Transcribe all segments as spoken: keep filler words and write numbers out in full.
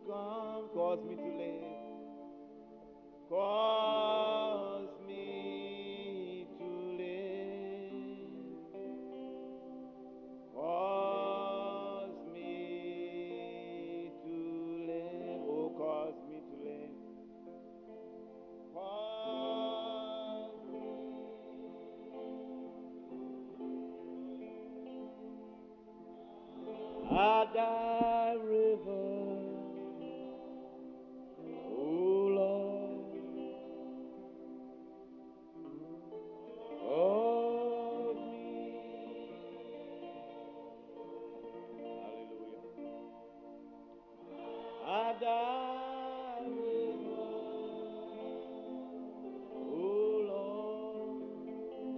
come, cause me to live. Cause me to live. Cause me to live. Oh, cause me to live. Cause me. At thy river, oh Lord, of me. Hallelujah. At thy river, oh Lord,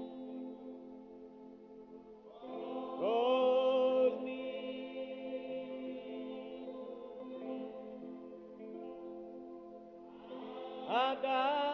cause me. At thy